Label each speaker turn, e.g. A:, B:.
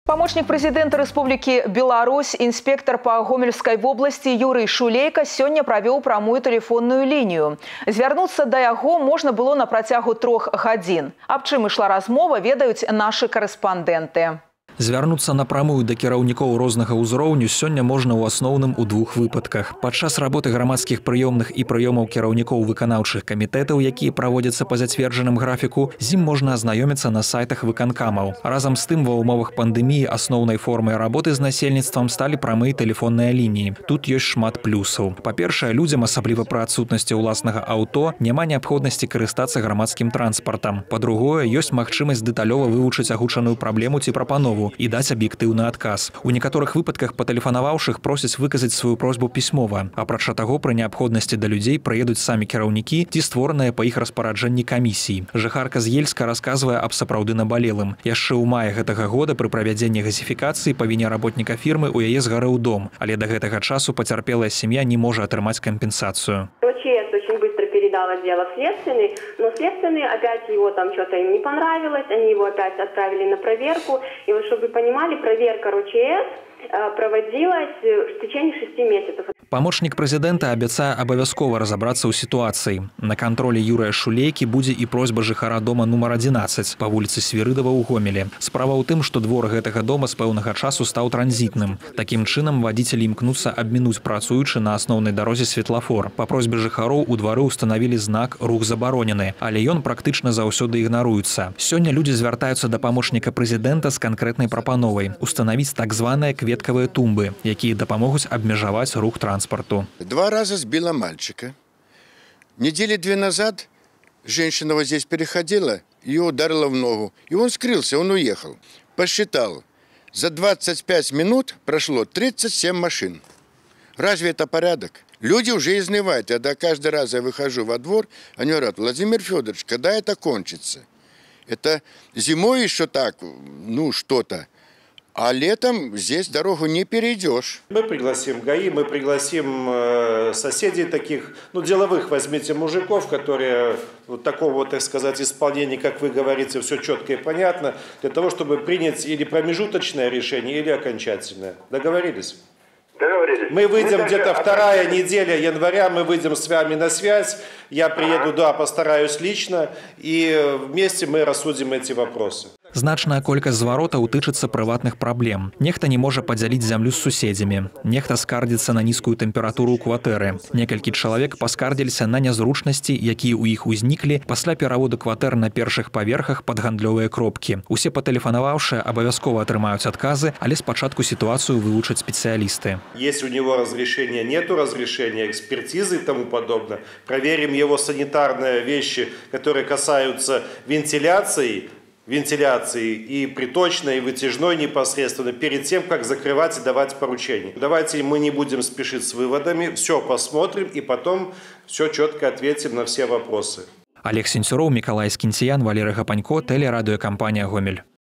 A: Помощник президента Республики Беларусь, инспектор по Гомельской области Юрий Шулейко сегодня провел прямую телефонную линию. Звярнуцца до яго можно было на протягу 3 гадзін. Аб чым ішла размова, ведаюць наши корреспонденты.
B: Звярнуцца напрамую да кіраўнікоў рознага ўзроўню сёння можна ў асноўным у 2 выпадках. Падчас работы грамадскіх прыёмных і прыёмаў кіраўнікоў выканаўчых камітэтаў, якія праводзяцца па зацверджаным графіку, з ім можна азнаёміцца на сайтах выканкамаў. Разам з тым, ва ўмовах пандэміі асноўнай формай работы з насельніцтвам сталі прамыя тэлефонныя лініі. Тут ёсць шмат плюсаў. Па-першае, людзям, асабліва пры адсутнасці ўласнага аўто, няма неабходнасці карыстацца грамадскім транспартам. Па-другое, ёсць магчымасць дэталёва вывучыць агучаную праблему ці прапанову і даць аб'ектыўны адказ. У некаторых выпадках патэлефанаваўшых просяць выказаць сваю просьбу пісьмова. Апрача таго, пры неабходнасці да людзей прыедуць самі кіраўнікі ці створаныя па іх распараджэнні камісіі. Жыхарка з Ельска расказвае аб сапраўды набалелым. Яшчэ ў маі гэтага года пры правядзенні газіфікацыі па віне работніка фірмы у яе згарэў дом, але да гэтага часу пацярпелая сям'я не можа атрымаць кампенсацыю.
C: Очень быстро передала дело в следственный, но следственный опять его там что-то им не понравилось, они его опять отправили на проверку. И вот, чтобы вы понимали, проверка РОЧС проводилась в течение 6 месяцев.
B: Памочнік прэзідэнта абяцае абавязкова разабрацца ў сітуацыі. На кантролі Юрыя Шулейкі будзе і просьба жыхара дома нумар 11 па вуліцы Свірыдава ў Гомелі. Справа ў тым, што двор гэтага дома з пэўнага часу стаў транзітным. Такім чынам вадзіцелі імкнуцца абмінуць працуючы на асноўнай дарозе светлафор. Па просьбе жыхароў у двары ўстанавілі знак «Рух забаронены», але ён практычна заўсёды ігнаруецца. Сёння людзі звяртаюцца да памочніка прэзідэнта з канкрэтнай прапановай устанавіць так званыя кветкавыя тумбы, якія дапамогуць абмежаваць рух транспарту.
D: 2 раза сбила мальчика. Недели 2 назад женщина вот здесь переходила, ее ударила в ногу. И он скрылся, он уехал. Посчитал, за 25 минут прошло 37 машин. Разве это порядок? Люди уже изнывают. Когда каждый раз я выхожу во двор, они говорят: Владимир Федорович, когда это кончится? Это зимой еще так, ну что-то. А летом здесь дорогу не перейдешь.
E: Мы пригласим ГАИ, мы пригласим соседей таких, ну, деловых, возьмите мужиков, которые вот такого вот, так сказать, исполнения, как вы говорите, все четко и понятно, для того, чтобы принять или промежуточное решение, или окончательное. Договорились? Договорились. Мы выйдем где-то 2-я неделя января, мы выйдем с вами на связь, я приеду, да, постараюсь лично, и вместе мы рассудим эти вопросы.
B: Значная колькасць зваротаў тычыцца прыватных праблем. Нехта не можа падзяліць зямлю з суседзямі. Нехта скардзіцца на нізкую тэмпературу ў кватэры. Некалькі чалавек паскардзіліся на нязручнасці, якія ў іх узніклі пасля пераводу кватэр на першых паверхах пад гандлёвыя кропкі. Усе патэлефанаваўшыя абавязкова атрымаюць адказы, але спачатку сітуацыю вывучаць спецыялісты.
E: Если у него разрешения, нету разрешения, экспертизы и тому подобное, проверим его санитарные вещи, которые касаются вентиляции и приточной, и вытяжной непосредственно, перед тем, как закрывать и давать поручения. Давайте мы не будем спешить с выводами, все посмотрим и потом все четко ответим на все вопросы.
B: Олег Сенцюроў, Миколай Скінцяян, Валерий Гапанько, телерадиокомпания «Гомель».